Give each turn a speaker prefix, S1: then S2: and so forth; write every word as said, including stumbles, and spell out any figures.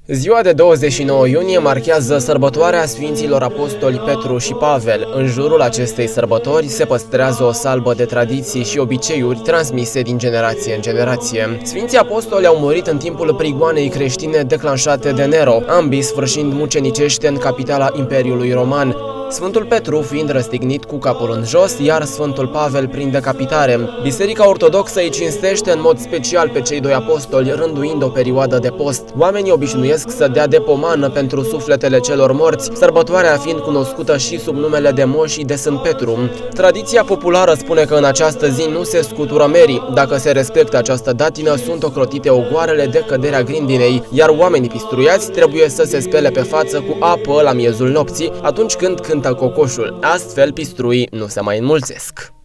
S1: Ziua de douăzeci și nouă iunie marchează sărbătoarea Sfinților Apostoli Petru și Pavel. În jurul acestei sărbători se păstrează o salbă de tradiții și obiceiuri transmise din generație în generație. Sfinții Apostoli au murit în timpul prigoanei creștine declanșate de Nero, ambii sfârșind mucenicește în capitala Imperiului Roman, Sfântul Petru fiind răstignit cu capul în jos, iar Sfântul Pavel prin decapitare. Biserica Ortodoxă îi cinstește în mod special pe cei doi apostoli, rânduind o perioadă de post. Oamenii obișnuiesc să dea de pomană pentru sufletele celor morți, sărbătoarea fiind cunoscută și sub numele de Moșii de Sfânt Petru. Tradiția populară spune că în această zi nu se scutură merii. Dacă se respectă această datină, sunt ocrotite ogoarele de căderea grindinei, iar oamenii pistruiați trebuie să se spele pe față cu apă la miezul nopții, atunci când cântă cocoșul. Astfel, pistruii nu se mai înmulțesc.